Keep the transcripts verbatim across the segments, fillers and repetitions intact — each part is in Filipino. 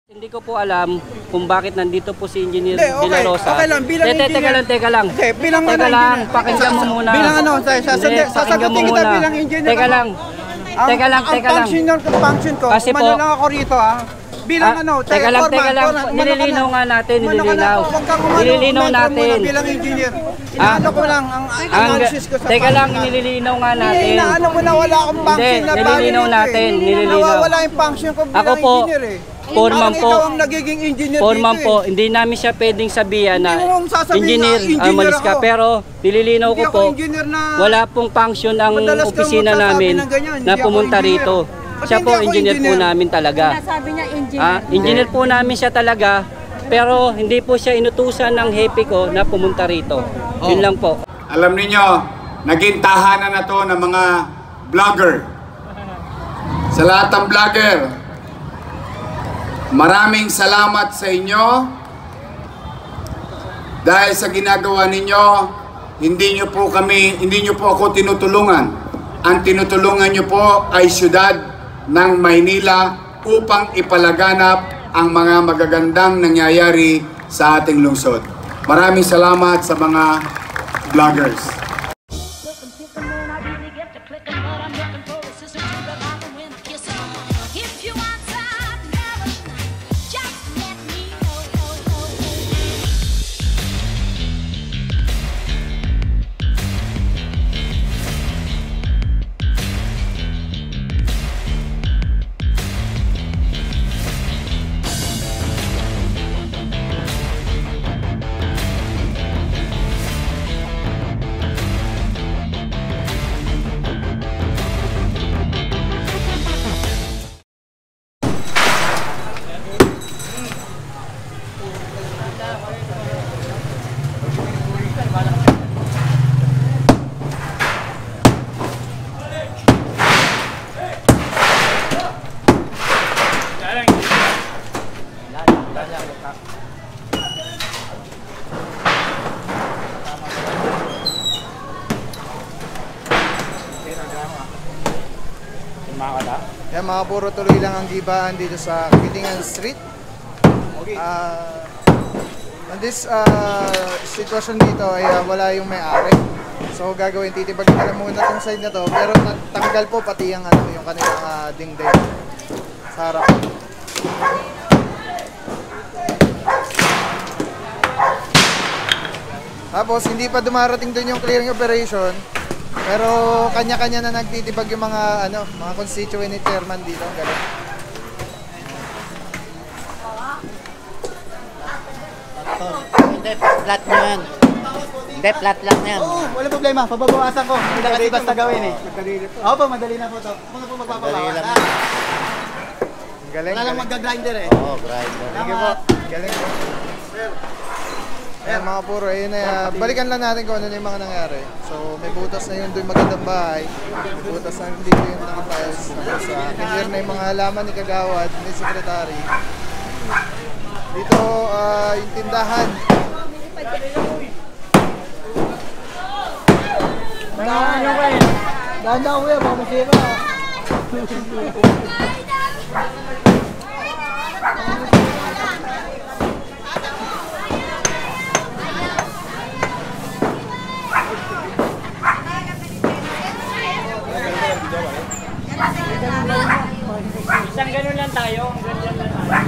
Hindi ko po alam kung bakit nandito po si Engineer Hindi, okay, De La Rosa. okay lang, bilang Tete, engineer. Teka lang, teka lang. Okay, bilang teka ano, lang, engineer. pakinggan mo muna. Bilang ano, sa- Hindi, sasabi- pakinggan sasagutin mo kita muna. bilang engineer. Teka lang. Ang, Teka lang, ang teka lang. function, ang function ko, Kasi umano po- lang ako rito ah. Bilang Ah, ano, teka lang, foreman, teka lang. foreman, umano ka Nililinaw na. nga natin, Umano ka na. nililinaw. Huwag kang umano, Nililinaw umano natin. muna bilang engineer. Ah, Inaano ko lang ang Ang, analysis ko sa teka lang, function. nililinaw nga Hindi, natin. inaano ko na wala akong function Hindi, na nililinaw valid natin, eh. nililinaw. Nawawala yung function ko bilang Ako po, engineer eh. foreman Parang po. ikaw ang nagiging engineer Foreman dito po, eh. hindi namin siya pwedeng sabihan na Hindi mo sasabihin engineer, na engineer ah, umalis ka. ako. Pero nililinaw Hindi ko ako po, engineer na wala pong function ang madalas kang opisina magsasabi namin ng ganyan. na Hindi ako pumunta engineer. rito. Ba't Siya hindi po, ako engineer po engineer? namin talaga. Sabi niya engineer. Ah, engineer po namin siya talaga, pero hindi po siya inutusan ng hepe ko na pumunta rito. Yun lang po. Alam niyo, naging tahanan na to ng mga vlogger. Sa lahat ng vlogger, maraming salamat sa inyo dahil sa ginagawa ninyo. Hindi niyo po kami, hindi niyo po ako tinutulungan. Ang tinutulungan niyo po ay siyudad ng Maynila upang ipalaganap ang mga magagandang nangyayari sa ating lungsod. Maraming salamat sa mga vloggers. Yan, mga puro tuloy lang ang gibaan dito sa Kilingan Street. Uh, on this uh, sitwasyon dito ay uh, wala yung may-ari. So gagawin, titibagin na muna itong side na to. Pero tanggal po pati yung, ano, yung kanilang uh, dingding sa harap. Tapos hindi pa dumarating dun yung clearing operation. Pero kanya-kanya na nagtitibag yung mga ano, mga constituent ni chairman dito, ganun. Hindi, flat nyo yan. Hindi, flat lang yan. Oo, wala problema. Pababawasan ko. Hindi na kasi basta gawin eh. Oo po, madali na po ito. Mga po magpapabawas. Galing. Wala lang magga-grinder eh. Oo, grinder. Sige po. Galing po. Ayan mga puro, ayun na, uh, balikan lang natin kung ano na yung mga nangyari. So may butas na yun doon magandang bahay. May butas na dito yung nakatiles. Tapos uh, clear na yung mga halaman ni Kagawad, ni Secretary. Dito uh, yung tindahan. Dahan ako eh. Dahan ako eh, baka masira. Isang ganun lang tayo. Ganyan lang tayo.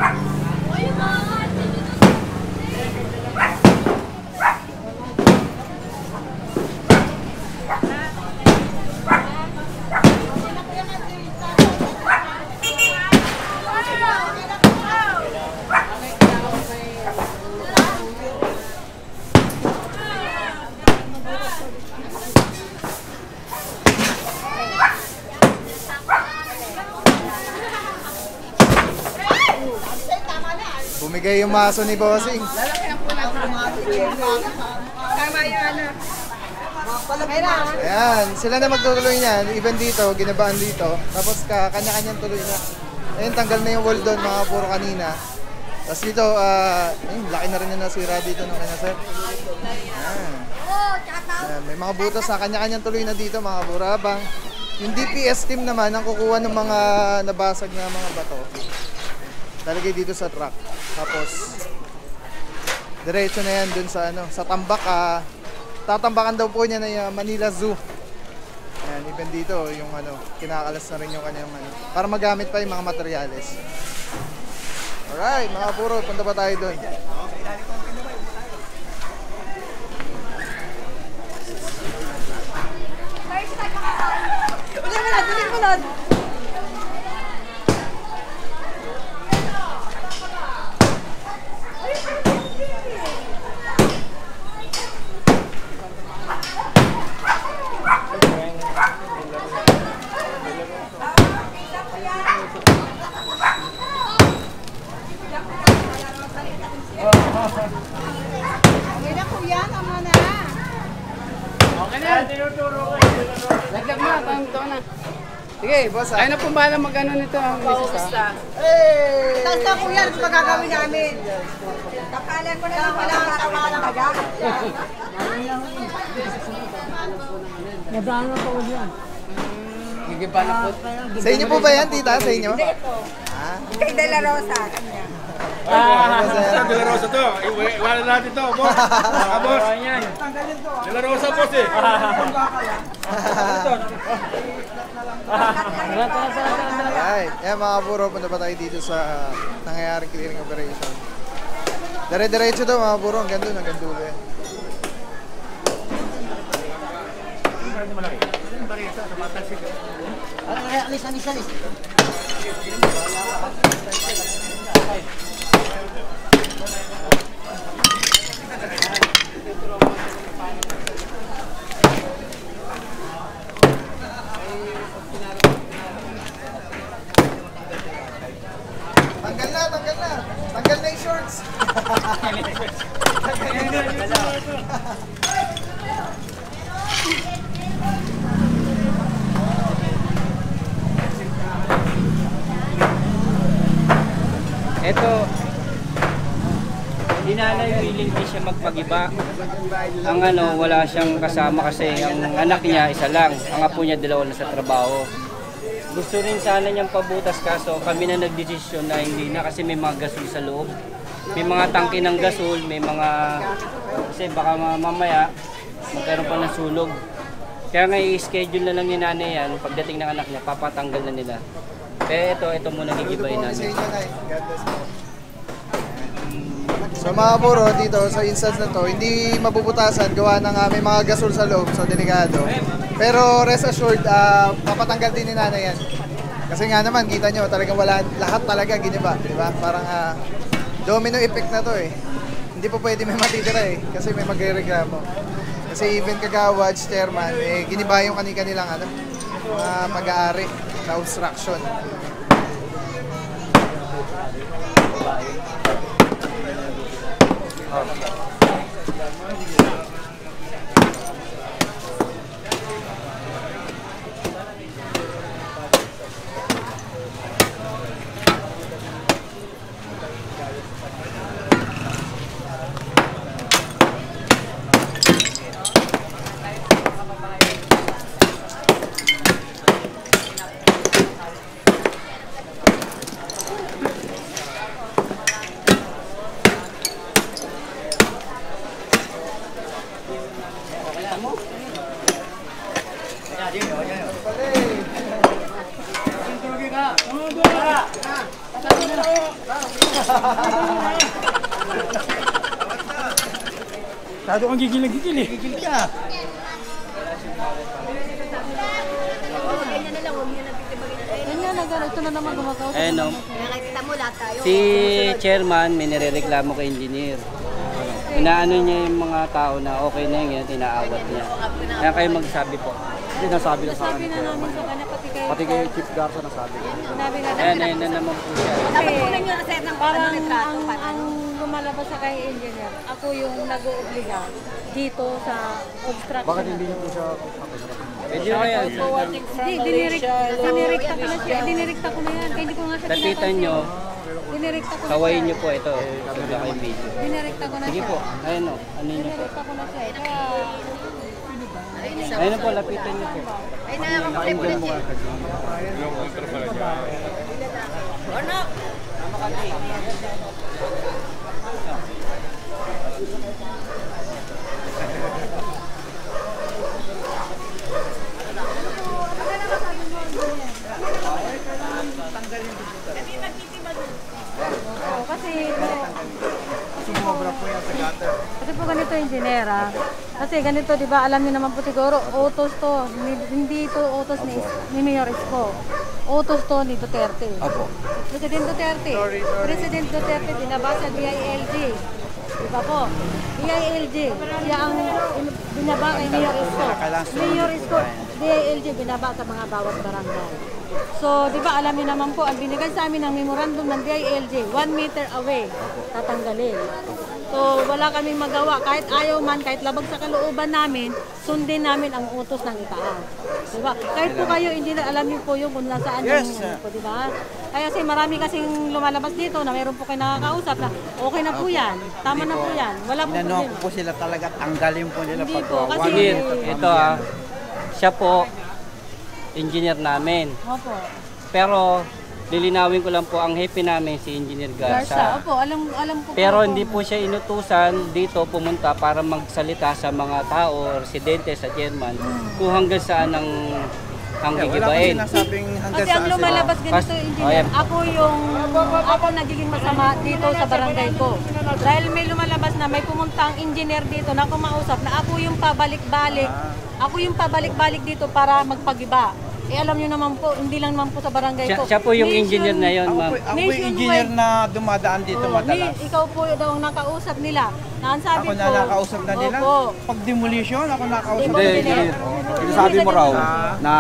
Bumigay yung maso ni Bossing. Ayan, sila na magtutuloy niyan. Even dito, ginabaan dito. Tapos ka, kanya-kanyang tuloy na. Ayun, tanggal na yung wall doon, mga puro kanina. Tapos dito, uh, ayun, laki na rin yung nasira dito ng kanya, sir. Ayan. Ayan, may mga butas na kanya-kanyang tuloy na dito, mga burabang. Yung D P S team naman ang kukuha ng mga nabasag na mga bato. Lalagay dito sa truck. Tapos, diretso na yan dun sa ano, sa tambak. Ah, tatambakan daw po niya na yung Manila Zoo. Ayan, even dito, yung ano, kinakalas na rin yung kanyang ano, para magamit pa yung mga materyales. Alright, mga puro, punta pa tayo dun. Ulit mo na, ulit mo na. Okay na kuya, tama na. Okay na. Laglag mo na, tama na. Sige, boss, kaya na po ba na mag-ano nito ang misis ha? Hey! Tapos na kuya, ano ba gagawin namin? Kapalan ko na lang pala ang tama lang agad. Gigiba na po. Sa inyo po ba yan, tita? Sa inyo? Hindi ito. Kay De La Rosa, kanya. Sa De La Rosa to. Iwa- Iwanan natin to, boss. Mga boss. De La Rosa, boss eh. Alright, yan mga puro, punta pa tayo dito sa nangyayaring clearing operation. Dire-diretso daw mga puro, hanggang doon, hanggang dulo yan. Alis, alis, alis. Tanggal na, tanggal na! Tanggal na yung shorts! Ito, hindi na willing din siya magpagiba. Ang ano, wala siyang kasama kasi ang anak niya isa lang, ang apo niya dalawa na sa trabaho. Gusto rin sana niyang pabutas kaso kami na nagdesisyon na hindi na kasi may mga gasol sa loob. May mga tangke ng gasol, may mga, kasi baka mamaya magkaroon pa ng sunog. Kaya nga i-schedule na lang ni nanay yan, pagdating ng anak niya, papatanggal na nila. Pero ito, ito muna gigibayin Sa namin. inyo, Nay. God bless po. So mga puro, dito sa instance na to, hindi mabubutasan gawa ng uh, may mga gasol sa loob, so delikado. Pero rest assured, uh, papatanggal din ni nanay yan. Kasi nga naman, kita nyo, talagang wala, lahat talaga giniba, di ba? Parang uh, domino effect na to eh. Hindi po pwede may matitira eh, kasi may magre-reklamo. Kasi even kagawad, chairman, eh, giniba yung kani-kanilang ano, mga pag-aari na obstruction. Tado kang gigil na gigil eh. Gigil ka. Ganyan na gano'n, ito na naman gumagawa. Eh no, Nakikita mo lahat tayo. si chairman may nirereklamo kay engineer. Inaano niya yung mga tao na okay na yun, tinaawat niya. Kaya kayo magsabi po. Hindi, nasabi na sa Sabi na namin sa kanya, pati kayo. Pati kay Chief Garza nasabi ko. Sinabi na Ayan, ayan na naman po siya. Dapat kunin nyo na sir ng parang ang, ang lumalabas sa kay engineer. Ako yung nag-uubliga dito sa obstruction. Bakit hindi niyo po siya Pwede na yan. Hindi, dinirik, dinirekta ko na siya. Dinirekta ko na yan. Kaya hindi ko nga siya Lapitan nyo, Dinirekta ko na kawain siya. nyo po ito. Sobra kayo video. Dinirekta ko na Sige siya. po, ayun o, ano nyo po. Dinirekta ko na siya. Kaya, Ayun po, lapitan nyo po. ay nakakakulay po na siya. Oo, kasi Sumobra po yan sa gutter. Kasi po ganito, engineera. Kasi ganito, di ba, alam niyo naman po siguro, utos to. Hindi ito utos ni, ni Mayor Isko. Utos to ni Duterte. Opo. President Duterte. Sorry, sorry. President Duterte, binabasa D I L G. Di ba po? D I L G. Siya ang binaba kay Mayor Isko. Mayor Isko, D I L G, binaba sa mga bawat barangay. So, di ba, alam niyo naman po, ang binigay sa amin ng memorandum ng D I L G, one meter away, tatanggalin. So, wala kaming magawa. Kahit ayaw man, kahit labag sa kalooban namin, sundin namin ang utos ng itaas. Di ba? Kahit po kayo, engineer, alam niyo po yung kung nasaan Yes, yung, sir. ano po, di ba? Kaya kasi marami kasing lumalabas dito na mayroon po kayo nakakausap na okay na po yan. Tama na po yan. Wala po Inano problema. po sila talaga, tanggalin po nila Hindi pag po, kasi- Sige, ito ah. Siya po, engineer namin. Opo. Pero, lilinawin ko lang po, ang happy namin si Engineer Garza. Garza. Opo, alam, alam ko po. Pero po. hindi po siya inutusan dito pumunta para magsalita sa mga tao, residente, sa chairman, kung hanggang saan ang ang Wala ko gigibain. sinasabing hanggang Kasi ang saan lumalabas sila. ganito, Kas- engineer, oh, yan. ako yung, ako nagiging masama dito sa barangay ko. Dahil may lumalabas na may pumunta ang engineer dito na kumausap na ako yung pabalik-balik, ako yung pabalik-balik dito para magpagiba. Eh alam niyo naman po, hindi lang naman po sa barangay Siya, ko. siya po yung Nation- engineer na yon, Ako ma'am. po, ako po yung Nationwide. engineer na dumadaan dito Oh, madalas. ni- ikaw po daw ang nakausap nila. Na ang sabi Ako na ko, nakausap na nila. Opo. Pag demolition, ako nakausap Hindi, na hindi. nila. Sinasabi mo raw na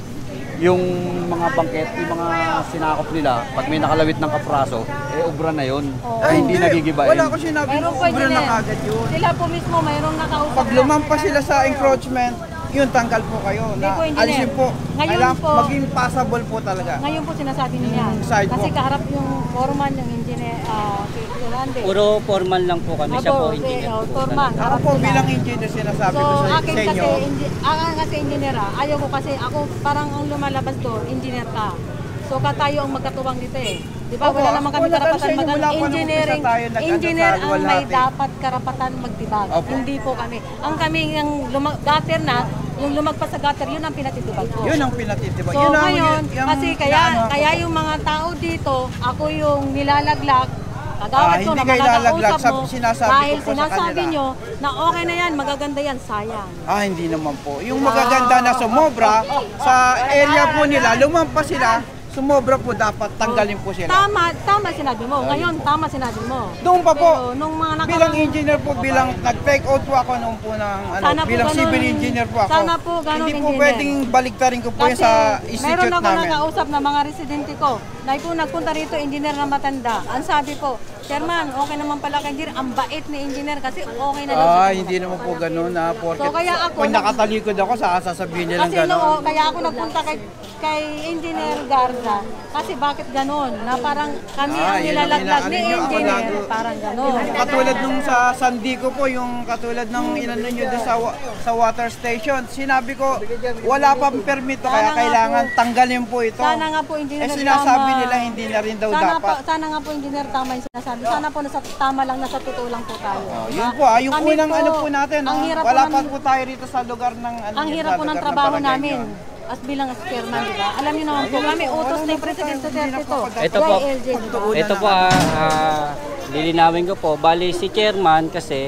yung mga bangket, yung mga sinakop nila, pag may nakalawit ng kapraso, eh obra na yun. Oo. Ay, hindi nagigibain. Wala ko sinabi Mayroon mo, po ubra na engineer. kagad yun. Sila po mismo mayroong nakausap. Pag na- lumampas sila sa encroachment, yun, tanggal po kayo. Hindi Na, po, engineer. alisin po. Ngayon Kailangan po- maging passable po talaga. Ngayon po sinasabi niya. Yung sidewalk. Kasi kaharap yung foreman, yung engineer, ah, kay Yolande. Puro foreman lang po kami, siya po Opo, engineer. eh, oh, po. foreman. Ako harap po sila. bilang engineer sinasabi So, ko sa, akin sa kasi, inyo. engi- akin kasi engineer ah, ayaw ko kasi ako parang ang lumalabas doon, engineer ka. So, ka tayo ang magkatuwang dito eh. Di ba? Opo, Wala naman kami wala tayo sa karapatan inyo, mag wala pa nung engineering. umpisa tayo nag-ano Engineer sa ang may luwalhati. dapat karapatan magtibag. Opo. Hindi po kami. Ang kami yung luma- gutter na, yung lumagpas sa gutter, yun ang pinatitibag ko. Yun ang pinatitiba. So yun ang, ngayon, yung- kasi kaya ano ako. kaya yung mga tao dito, ako yung nilalaglag, Ah, kagawad ko hindi na kayo nilalaglag, makakausap mo, sab- sinasabi ko dahil po sa sinasabi kanila. nyo na okay na yan, magaganda yan, sayang. Ah, hindi naman po. Yung magaganda na sumobra sa area po nila, lumampas sila, sumobra po dapat tanggalin po sila. Tama, tama sinabi mo. Ngayon, tama sinabi mo. Doon pa po, Pero nung mga nakarang... bilang engineer po, bilang nag-take out po ako noong po ng, ano, Sana po bilang ganun- civil engineer po ako. sana po ganun, Hindi po engineer. pwedeng baliktarin ko po yan Kasi sa meron institute ako namin. nakausap na mga residente ko na po nagpunta rito, engineer na matanda. Ang sabi po, Chairman, okay naman pala kay engineer. Ang bait ni engineer kasi okay na daw Ah, siya. hindi naman po ganun na porket So, kaya ako, pag nag- nakatalikod ako, saka sasabihin nilang Kasi ganun. no, kaya ako nagpunta kay kay Engineer Garza. Kasi bakit ganon? Na parang kami Ah, ang yun ang nilalaglag ni inaano nyo, ako engineer. lagi. Parang ganon. Katulad nung sa Sandico po, yung katulad ng inano nyo doon sa, wa- sa water station, sinabi ko, wala pang permit to, kaya Sana nga kailangan po. tanggalin po ito. Sana nga po engineer Eh sinasabi tama. nila hindi na rin daw sana dapat. Po, sana nga po engineer tama yung sinasabi. Sana po nasa tama lang, nasa totoo lang po tayo. Oh, Diba? yun po, ah, yung Kami unang ano po natin, ang ah, hirap wala po pa ng- po tayo rito sa lugar ng ano, Ang yun, hirap sa po ng lugar trabaho barangay namin. nyo. As bilang as chairman, di ba? Alam niyo naman po, kami utos ni President Duterte to. Ito po. Y L J, di ba? Ito po, ah, ah, lilinawin ko po, bali si chairman kasi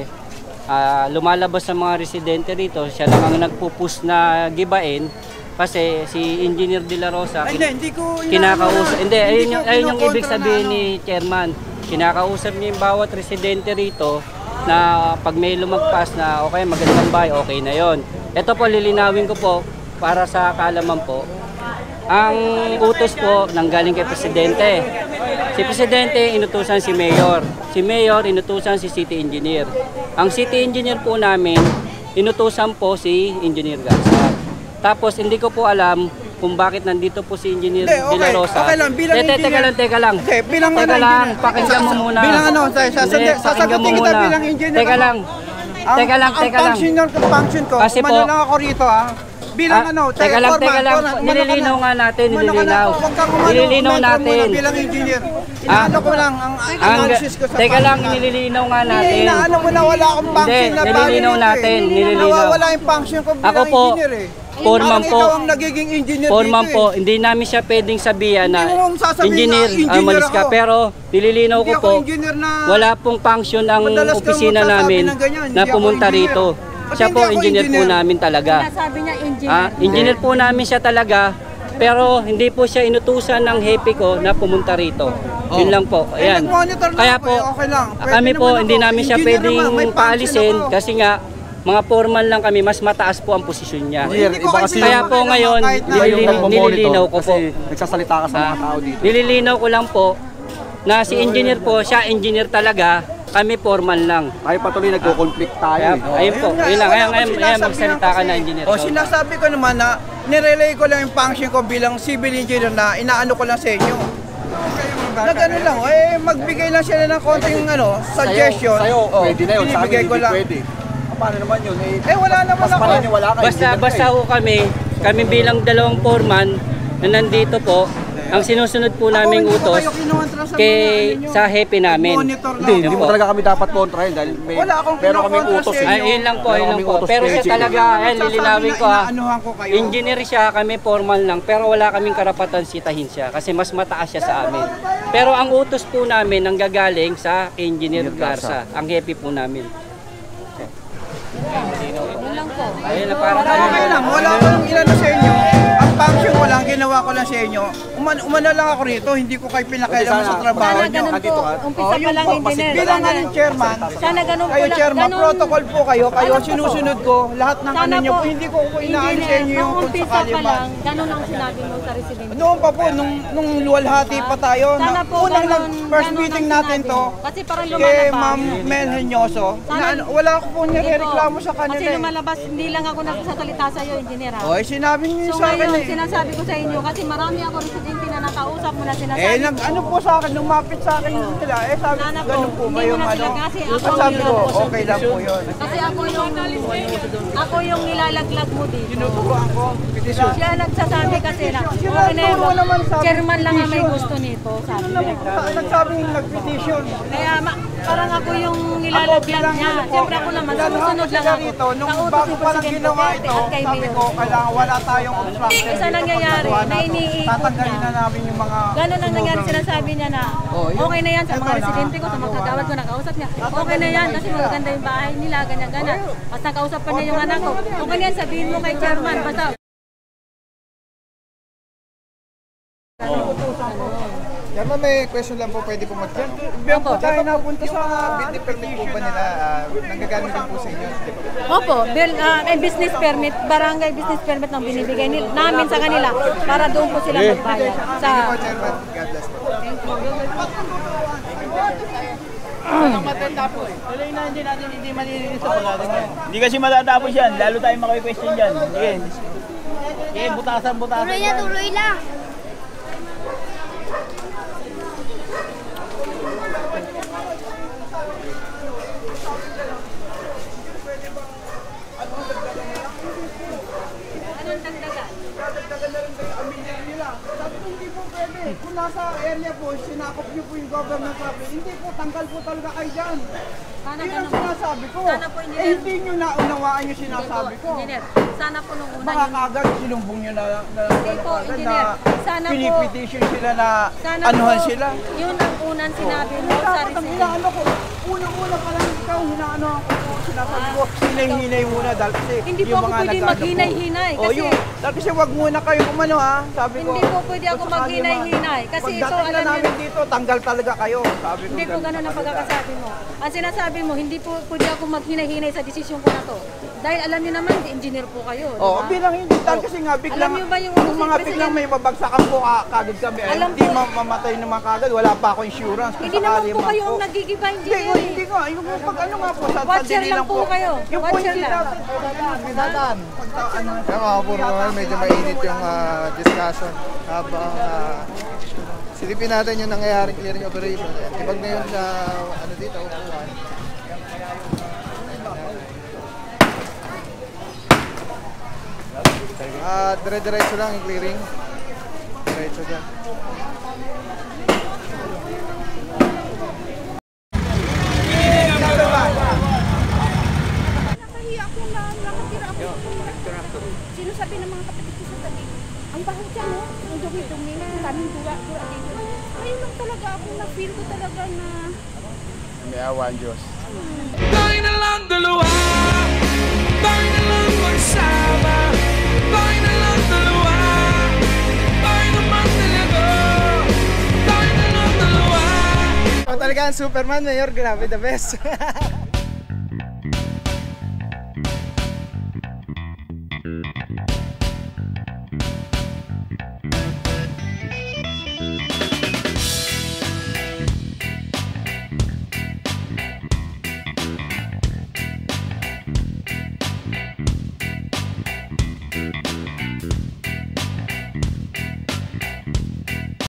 ah, lumalabas sa mga residente rito, siya lang ang nagpupus na gibain kasi si Engineer De La Rosa Ay, hindi, hindi ko kinakausap. Hindi, ayun yung, ko ayun yung ibig kinokontra sabihin na, ano. ni chairman. Kinakausap niya yung bawat residente rito na pag may lumagpas na okay, magandang bahay, okay na yon. Ito po, lilinawin ko po para sa kaalaman po. Ang utos po nanggaling kay Presidente. Si Presidente inutusan si Mayor. Si Mayor inutusan si City Engineer. Ang City Engineer po namin, inutusan po si Engineer Garza. Tapos hindi ko po alam kung bakit nandito po si Engineer Hindi, De La okay. Rosa. Okay lang, bilang Te- te- Teka engineer- lang, teka lang. Okay, bilang Teka ano, lang, engineer- pakinggan mo muna. Bilang ano, sa- sa- Hindi, sa- sasagutin pakinggan mo kita muna. bilang engineer Teka ako. lang. Ang, Teka lang, ang teka lang. function, ng function ko, Kasi umano po- lang ako rito ah. bilang Ah, ano, teka lang, teka lang. Nililinaw nga natin, nililinaw. Nililinaw natin. Bilang engineer. Ah, Inaano ko lang ang Ang, analysis ko sa teka lang, function. nililinaw nga Hindi, natin. inaano mo na wala akong function Hindi, na nililinaw value natin, eh. nililinaw. Nawawala yung function ko bilang Ako po, engineer eh. foreman Parang po. ikaw ang nagiging engineer Foreman dito po, eh. hindi namin siya pwedeng sabihan na Hindi mo sasabihin engineer, na engineer umalis ka. ako. Pero nililinaw Hindi ko ako po, engineer na wala pong function ang madalas kang opisina magsasabi namin ng ganyan. Hindi na ako pumunta engineer. rito. Kasi Siya hindi po, ako engineer po engineer. namin talaga. Sinasabi niya engineer. Ah, engineer po namin siya talaga. Pero hindi po siya inutusan ng hepe ko na pumunta rito. Yun lang po. Eh, Ayan. nag-monitor lang Kaya ako, po, eh, okay lang. Pwede kami po, naman hindi ako. namin siya Engineer pwedeng naman, may function paalisin ako. kasi nga, mga foreman lang kami, mas mataas po ang posisyon niya. Engineer, Hindi ko iba kasi Kaya yung- po ngayon, kahit na- Iba yung nililin- nagmamonitor nililinaw ko po. kasi nagsasalita ka sa mga Ah, tao dito. Nililinaw ko lang po na si engineer po, siya engineer talaga, kami foreman lang. Tayo patuloy nagko-conflict tayo. Kaya, eh. ayun po, Ayun nga, ayun lang, wala ayun, akong ayun, ayun, sinasabihan magsalita ka kasi. na engineer. O, sinasabi ko naman na nirelay ko lang yung function ko bilang civil engineer na inaano ko lang sa inyo. Nagano lang, eh magbigay lang sila ng konting ano, suggestion. Sa'yo, Oh, pwede na yun. Sa amin, binibigay ko hindi lang. pwede. Ah, Paano naman yun? Eh, Eh wala naman mas ako. paniniwala ka. Basta, engineer ka basta eh. ho kami, kami bilang dalawang foreman na nandito po, ang sinusunod po naming Ako, hindi ko utos kayo kinukontra sa kay mga ano nyo. sa hepe namin. Monitor lang. Hindi, hindi Yun mo po. talaga kami dapat kontrahin dahil may Wala akong pero kami kinokontra utos sa eh. Ay, yun lang po, Meron yun lang kaming po. utos Pero kay siya Chief. talaga, ayan, Sasabi lilinawin na ko ha. inaanuhan ko kayo. Engineer siya, kami foreman lang, pero wala kaming karapatan sitahin siya kasi mas mataas siya sa amin. Pero ang utos po namin ang gagaling sa Engineer Garza, ang hepe po namin. Yun lang po. Ayun na parang Wala okay lang, wala akong inano sa inyo. Ang function ko lang, ginawa ko lang sa inyo. Uman, umano lang ako rito, hindi ko kayo pinakailangan sa trabaho Sana nyo. ganun po. Nandito ka? Umpisa Oh, pa yun lang po, engineer. bilang Sana- ano chairman, Sana ganun po kayo lang. chairman, ganun- protocol po kayo, kayo sinusunod ko, lahat ng ano Sana nyo po, po, hindi ko po inaano sa engineer, inyo yung nung kung umpisa sakali pa man. lang, ganun ang sinabi mo sa residente. Noon pa po, nung, nung luwalhati pa tayo, Sana na, po, unang ganun, nag, first ganun meeting ang natin sinabi to, mo. Kasi parang kay lumalabas. Ma'am Mel Henyoso, na, Sana- ano, wala ko po Hindi po. nireklamo sa kanila. Kasi eh. lumalabas, hindi lang ako nagsasalita sa iyo, engineer ha. Oy, sinabi niyo So sa akin ngayon, eh. sinasabi ko sa inyo, kasi marami ako residente na nakausap mo na sinasabi Eh, nag, ko. ano po sa akin, lumapit sa akin sila, eh sabi, Sana po, ganun po ba hindi yung mo na sila ano? kasi ako At sabi yung ko, nilalagnat. okay lang po yun. Kasi ako yung, ako yung nilalaglag mo dito. Tinuturuan ko, petisyon. Siya nagsasabi kasi na, Sila okay na yun, turo naman sa chairman lang ang may petition. gusto nito, sabi Ano niya. naman, nagsabing nag-petition. Kaya ma- parang ako yung nilalaglag niya. Siyempre ako naman, sumusunod lang ako. Rito, nung Nautos bago ni pa lang Presidente ginawa Duterte ito, at kay sabi Mayor. ko, kailangan wala tayong obstruction. Isa dito nangyayari, pag nagawa na na to. iniikot Tatanggalin niya. na namin yung mga... Ganun ang nangyari, obstruction. sinasabi niya na Oh, yun. okay na yan sa mga Ito na, residente ko, sa mga kagawad ko, nakausap niya. Okay na yan kasi magaganda yung bahay nila, ganyan, ganyan. Tapos nakausap pa niya yung anak ko. Okay na yan, sabihin mo kay chairman, basta. Yan ma, may question lang po, pwede po mag-tanong. Biyan po tayo napunta Yung sa... mga building permit po ba nila, ah, nanggagaling din po sa inyo? Di ba? Opo, bill, ah, may business permit, barangay business permit ang binibigay nil, namin sa kanila para doon po sila magbayad. Sa, Thank you po, Chairman. God bless po. Tuloy na hindi natin hindi malilinis sa pagkakataon mo. Hindi kasi matatapos yan, lalo tayong maki-question dyan. Sige, sige, butasan, butasan. Tuloy na, tuloy lang. anong dagdagan? Dadagdagan na rin kayo ang million nila. Sabi ko, hindi po pwede. Kung nasa area po, sinakop niyo po yung government property, hindi po, tanggal po talaga kayo dyan. Sana Yun ang ganun po. sinasabi ko. Sana po, engineer. Eh, hindi nyo naunawaan yung Hindi po, sinasabi ko. engineer, sana po nung una Baka yung kagad sinumbong nyo na, na, Hindi na, po, kagad engineer. na Sana po- pinipetition sila na Sana anuhan po, sila. yun ang unang sinabi mo sa Dapat ang residente. hinaano ko, unang-una pa lang ikaw, hinaano ako po, sinasabi ko, hinay-hinay muna dahil kasi Hindi po yung ako mga pwede nag-ano po. maghinay-hinay O kasi- yun, dahil kasi wag muna kayo umano ha, sabi ko. Hindi po pwede ako kung sakali maghinay-hinay man, kasi ito, pagdating na alam namin niyo- dito, tanggal talaga kayo, sabi ko. Hindi po ganun ang pagkakasabi mo. Ang sinasabi mo, hindi po pwede ako maghinay-hinay sa desisyon ko na to. Dahil alam niyo naman, engineer po kayo. di Oo, ba? bilang hindi, dahil kasi nga biglang, Alam niyo ba yung- kung mga biglang may mabagsakan po ka- kagad kami, ay, Alam hindi po- ma- mamatay naman kagad, wala pa ako insurance. Kung Hindi naman sakali po man kayo ang nagigiba Hindi, engineer. hindi nga, yung pag ano nga po, sa Watcher padili lang po kayo. Yung Watcher point lang. natin, may dadaan. Pagka ano, Kaya mga puro mga medyo mainit yung ah, discussion habang ah, silipin natin yung nangyayaring clearing operation. Ibag na yun sa ano dito, upuan. Ah, dire-diretso lang yung clearing. Diretso dyan. Nakahiya ako na nakatira ako. Sinasabi ng mga kapatid ko sa tabi, ang bahay dyan, no? Ang dumi-dumi, kaming dura-dura dito. Ngayon lang talaga ako na-feel ko talaga na May awa ang Diyos. Tayo na lang dalawa, tayo na lang magsama, tayo na lang dalawa, tayo naman talaga, tayo na lang dalawa. Ikaw talaga ang Superman, Mayor. Grabe, the best.